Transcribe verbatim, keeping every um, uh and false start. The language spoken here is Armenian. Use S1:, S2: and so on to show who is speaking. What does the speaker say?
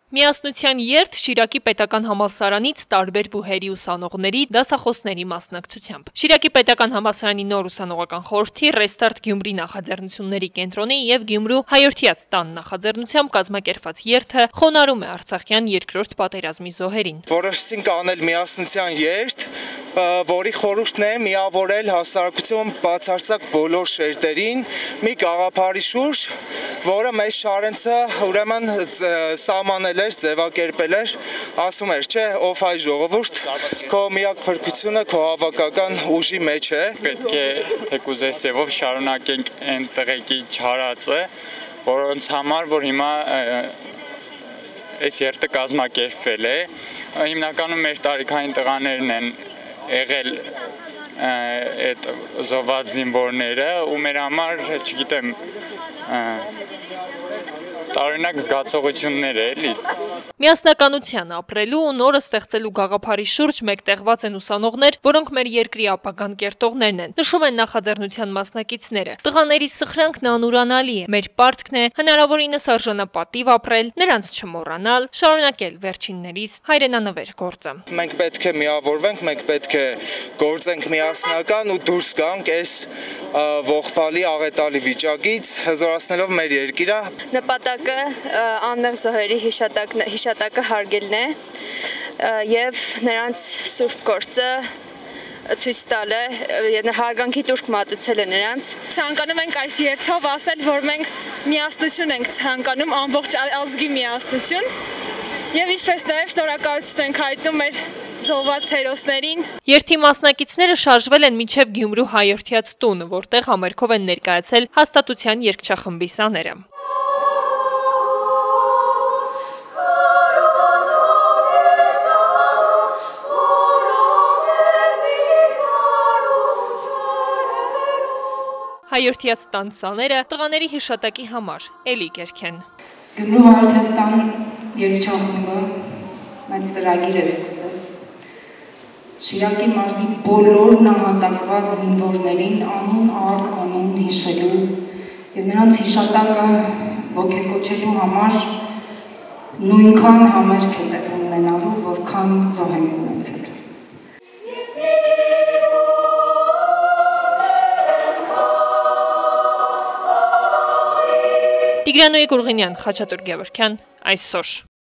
S1: Միասնության երթ Շիրակի պետական համալսարանից տարբեր բուհերի ուսանողների դասախոսների մասնակցությամբ։ Շիրակի պետական համալսարանի նոր ուսանողական խորհրդի Restart Գյումրի նախաձեռնությունների կենտրոնի եւ Գյումրու հայորդյաց տան նախաձեռնությամբ կազմակերպված երթը խոնարհում է Արցախյան երկրորդ պատերազմի զոհերին։
S2: Որոշեցինք անել միասնության երթ, որի խորհուրդն է միավորել հասարակություն բացարձակ բոլոր շերտերին մի գաղափարի շուրջ, որը մեծ Շարենցը ուրեմն սահմանել էր, ձևակերպել էր, ասում էր, չէ, ով հայ ժողովուրդ, քո միակ փրկությունը քո հավաքական ուժի մեջ է։
S3: Պետք է թեկուզ այս ձևով շարունակենք այն տղեկի չարածը, որոնց համար որ հիմա այս երթը կազմակերպվել է, հիմնականում մեր տարիքային տղաներն են եղել այդ զոհված զինվորները ու մեր համար, չգիտեմ, տարօրինակ զգացողություններ է, էլի։
S1: Միասնականության ապրելու ու նորը ստեղծելու գաղափարի շուրջ մեկտեղված են ուսանողներ, որոնք մեր երկրի ապագան կերտողներն են, նշում են նախաձեռնության մասնակիցները։ Տղաների սխրանքն անուրանալի է, մեր պարտքն է հնարավորինս արժանապատիվ ապրել, նրանց չմոռանալ, շարունակել վերջիններիս հայրենանվեր գործը։
S2: Մենք պետք է միավորվենք, մենք պետք է գործենք միասնական ու դուրս գանք այս ողբալի աղետալի վիճակից, հզորացնելով մեր երկիրը։
S4: Նպատակը անմեղ զոհերի հիշատակը հարգելն է եւ նրանց սուրբ գործը ցույց տալը, հարգանքի տուրք մատուցելը նրանց։
S5: Ցանկանում ենք այս երթով ասել, որ մենք միասնություն ենք ցանկանում, ամբողջ ազգի միասնություն եւ ինչպես նաեւ շնորհակալություն ենք հայտնում մեր զոհված հերոսներին։
S1: Երթի մասնակիցները շարժվել են մինչև Գյումրու հայորդյաց տուն, որտեղ համերգով են ներկայացել հաստատության երգչախմբի սաները։ Հայորդյաց տան սաները տղաների հիշատակի համար էլի կերք են։
S6: Գյումրու հայորդյաց տան երգչախումբը մեր ծրագիր է սկսել Շիրակի մարզի բոլոր նահատակված զինվորներին անուն առ անուն հիշելու եւ նրանց հիշատակը ոգեկոչելու համար նույնքան համերգ է ունենալու, որքան զոհ են ունեցել։
S1: Տիգրանոյի Գուրգենյան, Խաչատուր Գևորգյան, այսօր։